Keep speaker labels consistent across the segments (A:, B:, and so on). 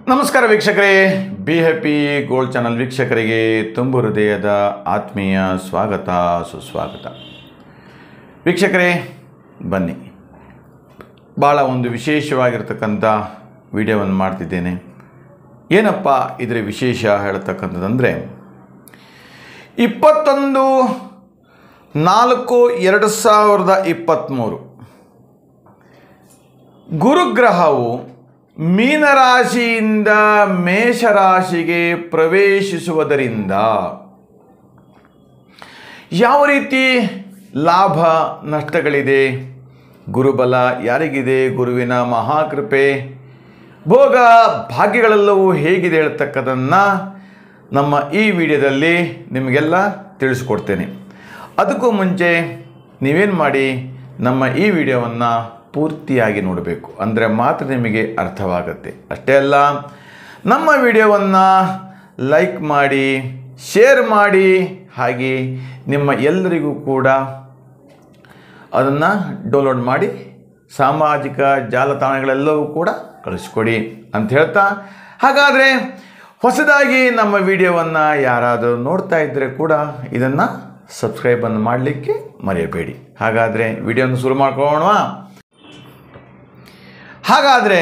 A: ನಮಸ್ಕಾರ ವೀಕ್ಷಕರೇ, be happy gold channel ವೀಕ್ಷಕರಿಗೆ ತುಂಬು ಹೃದಯದ ಆತ್ಮೀಯ ಸ್ವಾಗತ ಸುಸ್ವಾಗತ. ವೀಕ್ಷಕರೇ ಬನ್ನಿ, ಭಾಳ ಒಂದು ವಿಶೇಷವಾಗಿರ್ತಕ್ಕಂಥ ವಿಡಿಯೋವನ್ನು ಮಾಡ್ತಿದ್ದೇನೆ. ಏನಪ್ಪ ಇದರ ವಿಶೇಷ ಹೇಳ್ತಕ್ಕಂಥದ್ದಂದರೆ 21/4/2023 ಗುರುಗ್ರಹವು ಮೀನರಾಶಿಯಿಂದ ಮೇಷರಾಶಿಗೆ ಪ್ರವೇಶಿಸುವುದರಿಂದ ಯಾವ ರೀತಿ ಲಾಭ ನಷ್ಟಗಳಿದೆ, ಗುರುಬಲ ಯಾರಿಗಿದೆ, ಗುರುವಿನ ಮಹಾಕೃಪೆ, ಭೋಗ ಭಾಗ್ಯಗಳೆಲ್ಲವೂ ಹೇಗಿದೆ ಹೇಳ್ತಕ್ಕಂಥದ್ದನ್ನು ನಮ್ಮ ಈ ವಿಡಿಯೋದಲ್ಲಿ ನಿಮಗೆಲ್ಲ ತಿಳಿಸ್ಕೊಡ್ತೇನೆ. ಅದಕ್ಕೂ ಮುಂಚೆ ನೀವೇನು ಮಾಡಿ ನಮ್ಮ ಈ ವಿಡಿಯೋವನ್ನು ಪೂರ್ತಿಯಾಗಿ ನೋಡಬೇಕು, ಅಂದರೆ ಮಾತ್ರ ನಿಮಗೆ ಅರ್ಥವಾಗುತ್ತೆ. ಅಷ್ಟೇ ಅಲ್ಲ, ನಮ್ಮ ವಿಡಿಯೋವನ್ನು ಲೈಕ್ ಮಾಡಿ, ಶೇರ್ ಮಾಡಿ, ಹಾಗೆ ನಿಮ್ಮ ಎಲ್ಲರಿಗೂ ಕೂಡ ಅದನ್ನು ಡೌನ್ಲೋಡ್ ಮಾಡಿ ಸಾಮಾಜಿಕ ಜಾಲತಾಣಗಳೆಲ್ಲವೂ ಕೂಡ ಕಳಿಸ್ಕೊಡಿ ಅಂತ ಹೇಳ್ತಾ, ಹಾಗಾದರೆ ಹೊಸದಾಗಿ ನಮ್ಮ ವಿಡಿಯೋವನ್ನು ಯಾರಾದರೂ ನೋಡ್ತಾ ಇದ್ದರೆ ಕೂಡ ಇದನ್ನು ಸಬ್ಸ್ಕ್ರೈಬನ್ನು ಮಾಡಲಿಕ್ಕೆ ಮರೆಯಬೇಡಿ. ಹಾಗಾದರೆ ವಿಡಿಯೋನ ಶುರು ಮಾಡ್ಕೊಳ್ಳೋಣ. ಹಾಗಾದರೆ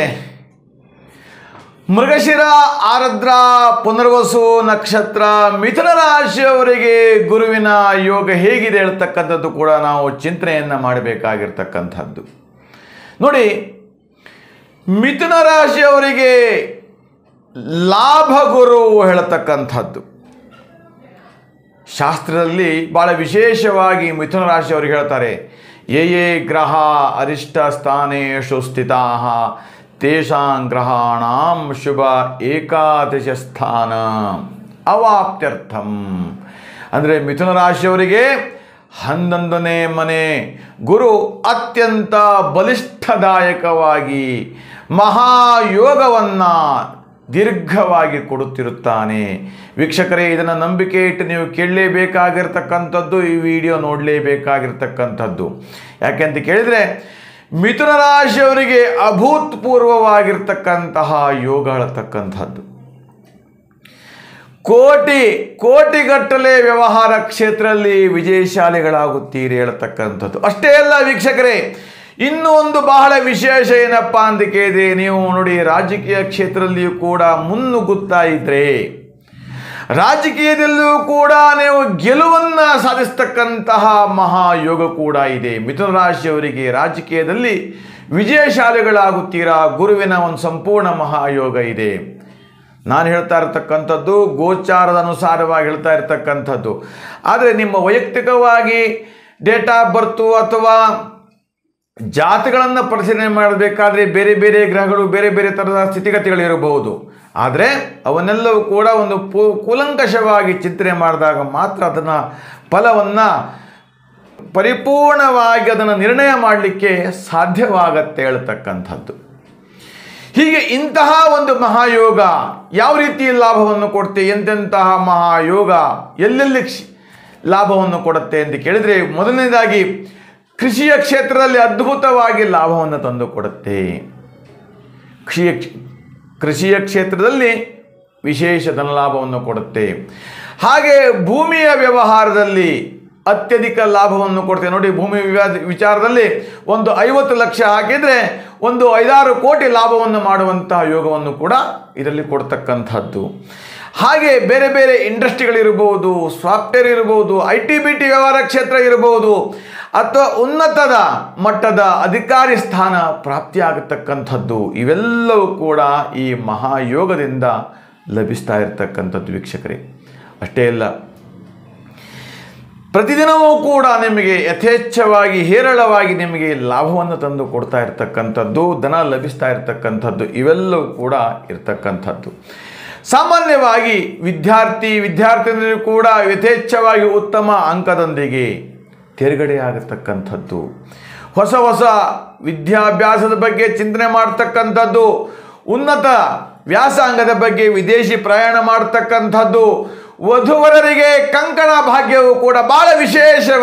A: ಮೃಗಶಿರ, ಆರದ್ರ, ಪುನರ್ವಸು ನಕ್ಷತ್ರ, ಮಿಥುನ ರಾಶಿಯವರಿಗೆ ಗುರುವಿನ ಯೋಗ ಹೇಗಿದೆ ಹೇಳ್ತಕ್ಕಂಥದ್ದು ಕೂಡ ನಾವು ಚಿಂತನೆಯನ್ನು ಮಾಡಬೇಕಾಗಿರ್ತಕ್ಕಂಥದ್ದು. ನೋಡಿ, ಮಿಥುನ ರಾಶಿಯವರಿಗೆ ಲಾಭ ಗುರು ಹೇಳ್ತಕ್ಕಂಥದ್ದು ಶಾಸ್ತ್ರದಲ್ಲಿ ಭಾಳ ವಿಶೇಷವಾಗಿ ಮಿಥುನ ರಾಶಿಯವರಿಗೆ ಹೇಳ್ತಾರೆ, ಯೇ ಗ್ರಹ ಅರಿಷ್ಟ ಸ್ಥಾನೇಷು ಸ್ಥಿತಾ ತೇಷಾಂ ಗ್ರಹಾಣಾಂ ಶುಭ ಏಕಾದಶ ಸ್ಥಾನ ಅವಾಪ್ತ್ಯರ್ಥಂ. ಅಂದರೆ ಮಿಥುನ ರಾಶಿಯವರಿಗೆ 11ನೇ ಮನೆ ಗುರು ಅತ್ಯಂತ ಬಲಿಷ್ಠದಾಯಕವಾಗಿ ಮಹಾಯೋಗವನ್ನು ದೀರ್ಘವಾಗಿ ಕೊಡುತ್ತಿರುತ್ತಾನೆ. ವೀಕ್ಷಕರೇ, ಇದನ್ನು ನಂಬಿಕೆ ಇಟ್ಟು ನೀವು ಕೇಳಲೇಬೇಕಾಗಿರ್ತಕ್ಕಂಥದ್ದು, ಈ ವಿಡಿಯೋ ನೋಡಲೇಬೇಕಾಗಿರ್ತಕ್ಕಂಥದ್ದು. ಯಾಕೆಂತ ಕೇಳಿದರೆ, ಮಿಥುನ ರಾಶಿಯವರಿಗೆ ಅಭೂತಪೂರ್ವವಾಗಿರ್ತಕ್ಕಂತಹ ಯೋಗ ಹೇಳ್ತಕ್ಕಂಥದ್ದು. ಕೋಟಿಗಟ್ಟಲೆ ವ್ಯವಹಾರ ಕ್ಷೇತ್ರದಲ್ಲಿ ವಿಜಯಶಾಲಿಗಳಾಗುತ್ತೀರಿ ಹೇಳ್ತಕ್ಕಂಥದ್ದು. ಅಷ್ಟೇ ಅಲ್ಲ ವೀಕ್ಷಕರೇ, ಇನ್ನೂ ಒಂದು ಬಹಳ ವಿಶೇಷ ಏನಪ್ಪ ಅಂತ ಕೇಳಿದ್ರೆ, ನೀವು ನೋಡಿ, ರಾಜಕೀಯ ಕ್ಷೇತ್ರದಲ್ಲಿಯೂ ಕೂಡ ಮುನ್ನುಗ್ಗುತ್ತಾ ಇದ್ರೆ, ರಾಜಕೀಯದಲ್ಲೂ ಕೂಡ ನೀವು ಗೆಲುವನ್ನು ಸಾಧಿಸ್ತಕ್ಕಂತಹ ಮಹಾಯೋಗ ಕೂಡ ಇದೆ. ಮಿಥುನ ರಾಶಿಯವರಿಗೆ ರಾಜಕೀಯದಲ್ಲಿ ವಿಜಯಶಾಲಿಗಳಾಗುತ್ತೀರಾ, ಗುರುವಿನ ಒಂದು ಸಂಪೂರ್ಣ ಮಹಾಯೋಗ ಇದೆ. ನಾನು ಹೇಳ್ತಾ ಇರತಕ್ಕಂಥದ್ದು ಗೋಚಾರದ ಅನುಸಾರವಾಗಿ ಹೇಳ್ತಾ ಇರತಕ್ಕಂಥದ್ದು. ಆದರೆ ನಿಮ್ಮ ವೈಯಕ್ತಿಕವಾಗಿ ಡೇಟ್ ಆಫ್ ಬರ್ತು ಅಥವಾ ಜಾತಗಳನ್ನು ಪರಿಶೀಲನೆ ಮಾಡಬೇಕಾದ್ರೆ ಬೇರೆ ಬೇರೆ ಗ್ರಹಗಳು, ಬೇರೆ ಬೇರೆ ಥರದ ಸ್ಥಿತಿಗತಿಗಳಿರಬಹುದು. ಆದರೆ ಅವನ್ನೆಲ್ಲವೂ ಕೂಡ ಒಂದು ಕೂಲಂಕಷವಾಗಿ ಚಿಂತನೆ ಮಾಡಿದಾಗ ಮಾತ್ರ ಅದನ್ನು ಫಲವನ್ನು ಪರಿಪೂರ್ಣವಾಗಿ ಅದನ್ನು ನಿರ್ಣಯ ಮಾಡಲಿಕ್ಕೆ ಸಾಧ್ಯವಾಗತ್ತೆ ಹೇಳ್ತಕ್ಕಂಥದ್ದು. ಹೀಗೆ ಇಂತಹ ಒಂದು ಮಹಾಯೋಗ ಯಾವ ರೀತಿ ಲಾಭವನ್ನು ಕೊಡುತ್ತೆ, ಎಂತೆಂತಹ ಮಹಾಯೋಗ ಎಲ್ಲೆಲ್ಲಿ ಲಾಭವನ್ನು ಕೊಡುತ್ತೆ ಅಂತ ಕೇಳಿದರೆ, ಮೊದಲನೇದಾಗಿ ಕೃಷಿಯ ಕ್ಷೇತ್ರದಲ್ಲಿ ಅದ್ಭುತವಾಗಿ ಲಾಭವನ್ನು ತಂದು ಕೊಡುತ್ತೆ. ಕೃಷಿಯ ಕ್ಷೇತ್ರದಲ್ಲಿ ವಿಶೇಷ ಧನಲಾಭವನ್ನು ಕೊಡುತ್ತೆ. ಹಾಗೆ ಭೂಮಿಯ ವ್ಯವಹಾರದಲ್ಲಿ ಅತ್ಯಧಿಕ ಲಾಭವನ್ನು ಕೊಡುತ್ತೆ. ನೋಡಿ, ಭೂಮಿ ವಿಚಾರದಲ್ಲಿ ಒಂದು 50 ಲಕ್ಷ ಹಾಕಿದರೆ ಒಂದು 5-6 ಕೋಟಿ ಲಾಭವನ್ನು ಮಾಡುವಂತಹ ಯೋಗವನ್ನು ಕೂಡ ಇದರಲ್ಲಿ ಕೊಡ್ತಕ್ಕಂಥದ್ದು. ಹಾಗೆ ಬೇರೆ ಬೇರೆ ಇಂಡಸ್ಟ್ರಿಗಳಿರ್ಬೋದು, ಸಾಫ್ಟ್ವೇರ್ ಇರ್ಬೋದು, IT-BT ವ್ಯವಹಾರ ಕ್ಷೇತ್ರ ಇರಬಹುದು, ಅಥವಾ ಉನ್ನತದ ಮಟ್ಟದ ಅಧಿಕಾರಿ ಸ್ಥಾನ ಪ್ರಾಪ್ತಿಯಾಗತಕ್ಕಂಥದ್ದು, ಇವೆಲ್ಲವೂ ಕೂಡ ಈ ಮಹಾಯೋಗದಿಂದ ಲಭಿಸ್ತಾ ಇರತಕ್ಕಂಥದ್ದು ವೀಕ್ಷಕರೇ. ಅಷ್ಟೇ ಅಲ್ಲ, ಪ್ರತಿದಿನವೂ ಕೂಡ ನಿಮಗೆ ಯಥೇಚ್ಛವಾಗಿ ಹೇರಳವಾಗಿ ನಿಮಗೆ ಲಾಭವನ್ನು ತಂದು ಕೊಡ್ತಾ ಇರತಕ್ಕಂಥದ್ದು, ಧನ ಲಭಿಸ್ತಾ ಇರತಕ್ಕಂಥದ್ದು, ಇವೆಲ್ಲವೂ ಕೂಡ ಇರತಕ್ಕಂಥದ್ದು. ಸಾಮಾನ್ಯವಾಗಿ ವಿದ್ಯಾರ್ಥಿನಿಯರು ಕೂಡ ಯಥೇಚ್ಛವಾಗಿ ಉತ್ತಮ ಅಂಕದೊಂದಿಗೆ ತೇರ್ಗಡೆ ಆಗತಕ್ಕಂಥದ್ದು, ಹೊಸ ವಿದ್ಯಾಭ್ಯಾಸದ ಬಗ್ಗೆ ಚಿಂತನೆ ಮಾಡ್ತಕ್ಕಂಥದ್ದು, ಉನ್ನತ ವ್ಯಾಸಂಗದ ಬಗ್ಗೆ ವಿದೇಶಿ ಪ್ರಯಾಣ ಮಾಡ್ತಕ್ಕಂಥದ್ದು, ವಧುವರರಿಗೆ ಕಂಕಣ ಭಾಗ್ಯವು ಕೂಡ ಬಹಳ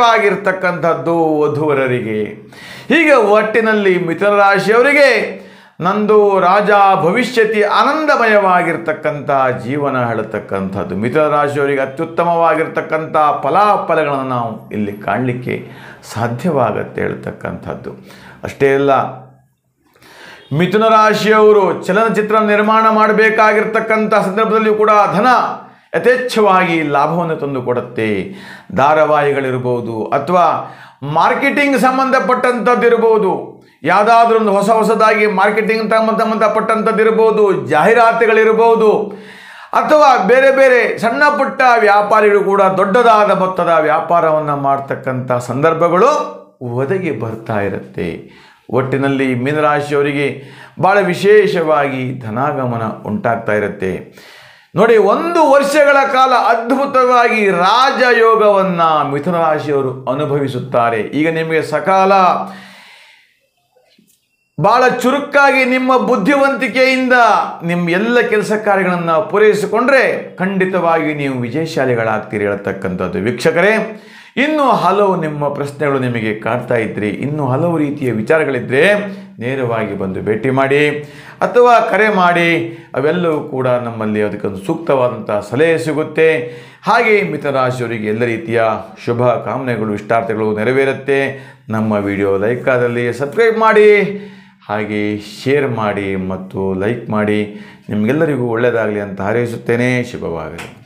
A: ವಿಶೇಷವಾಗಿರ್ತಕ್ಕಂಥದ್ದು ವಧುವರರಿಗೆ. ಹೀಗೆ ಒಟ್ಟಿನಲ್ಲಿ ಮಿಥುನ ರಾಶಿಯವರಿಗೆ ನಂದು ರಾಜ ಭವಿಷ್ಯತಿ ಆನಂದಮಯವಾಗಿರ್ತಕ್ಕಂಥ ಜೀವನ ಹೇಳತಕ್ಕಂಥದ್ದು. ಮಿಥುನ ರಾಶಿಯವರಿಗೆ ಅತ್ಯುತ್ತಮವಾಗಿರ್ತಕ್ಕಂಥ ಫಲಾಫಲಗಳನ್ನು ನಾವು ಇಲ್ಲಿ ಕಾಣಲಿಕ್ಕೆ ಸಾಧ್ಯವಾಗತ್ತೆ ಹೇಳ್ತಕ್ಕಂಥದ್ದು. ಅಷ್ಟೇ ಅಲ್ಲ, ಮಿಥುನ ರಾಶಿಯವರು ಚಲನಚಿತ್ರ ನಿರ್ಮಾಣ ಮಾಡಬೇಕಾಗಿರ್ತಕ್ಕಂಥ ಸಂದರ್ಭದಲ್ಲಿಯೂ ಕೂಡ ಧನ ಯಥೇಚ್ಛವಾಗಿ ಲಾಭವನ್ನು ತಂದುಕೊಡುತ್ತೆ. ಧಾರಾವಾಹಿಗಳಿರ್ಬೋದು ಅಥವಾ ಮಾರ್ಕೆಟಿಂಗ್ ಸಂಬಂಧಪಟ್ಟಂಥದ್ದಿರ್ಬೋದು, ಯಾವುದಾದ್ರೂ ಒಂದು ಹೊಸದಾಗಿ ಮಾರ್ಕೆಟಿಂಗ್ ಸಂಬಂಧಪಟ್ಟಂಥದ್ದಿರ್ಬೋದು, ಜಾಹೀರಾತುಗಳಿರ್ಬೋದು, ಅಥವಾ ಬೇರೆ ಬೇರೆ ಸಣ್ಣ ಪುಟ್ಟ ವ್ಯಾಪಾರಿಗಳು ಕೂಡ ದೊಡ್ಡದಾದ ಮೊತ್ತದ ವ್ಯಾಪಾರವನ್ನು ಮಾಡ್ತಕ್ಕಂಥ ಸಂದರ್ಭಗಳು ಒದಗಿ ಬರ್ತಾ ಇರುತ್ತೆ. ಒಟ್ಟಿನಲ್ಲಿ ಮೀನರಾಶಿಯವರಿಗೆ ಭಾಳ ವಿಶೇಷವಾಗಿ ಧನಾಗಮನ ಉಂಟಾಗ್ತಾ ಇರುತ್ತೆ. ನೋಡಿ, 1 ವರ್ಷಗಳ ಕಾಲ ಅದ್ಭುತವಾಗಿ ರಾಜಯೋಗವನ್ನು ಮಿಥುನ ರಾಶಿಯವರು ಅನುಭವಿಸುತ್ತಾರೆ. ಈಗ ನಿಮಗೆ ಸಕಾಲ ಭಾಳ ಚುರುಕಾಗಿ ನಿಮ್ಮ ಬುದ್ಧಿವಂತಿಕೆಯಿಂದ ನಿಮ್ಮ ಎಲ್ಲ ಕೆಲಸ ಕಾರ್ಯಗಳನ್ನು ಪೂರೈಸಿಕೊಂಡ್ರೆ ಖಂಡಿತವಾಗಿ ನೀವು ವಿಜಯಶಾಲಿಗಳಾಗ್ತೀರಿ ಹೇಳ್ತಕ್ಕಂಥದ್ದು. ವೀಕ್ಷಕರೇ, ಇನ್ನೂ ಹಲವು ನಿಮ್ಮ ಪ್ರಶ್ನೆಗಳು ನಿಮಗೆ ಕಾಡ್ತಾ ಇದ್ದರೆ, ಇನ್ನೂ ಹಲವು ರೀತಿಯ ವಿಚಾರಗಳಿದ್ದರೆ ನೇರವಾಗಿ ಬಂದು ಭೇಟಿ ಮಾಡಿ ಅಥವಾ ಕರೆ ಮಾಡಿ. ಅವೆಲ್ಲವೂ ಕೂಡ ನಮ್ಮಲ್ಲಿ ಅದಕ್ಕೊಂದು ಸೂಕ್ತವಾದಂಥ ಸಲಹೆ ಸಿಗುತ್ತೆ. ಹಾಗೆ ಮಿಥುನ ರಾಶಿಯವರಿಗೆ ಎಲ್ಲ ರೀತಿಯ ಶುಭ ಕಾಮನೆಗಳು, ಇಷ್ಟಾರ್ಥಗಳು ನೆರವೇರುತ್ತೆ. ನಮ್ಮ ವಿಡಿಯೋ ಲೈಕ್ ಆದಲ್ಲಿ ಸಬ್ಸ್ಕ್ರೈಬ್ ಮಾಡಿ, ಹಾಗೆ ಶೇರ್ ಮಾಡಿ ಮತ್ತು ಲೈಕ್ ಮಾಡಿ. ನಿಮಗೆಲ್ಲರಿಗೂ ಒಳ್ಳೆಯದಾಗಲಿ ಅಂತ ಹಾರೈಸುತ್ತೇನೆ. ಶುಭವಾಗಲಿ.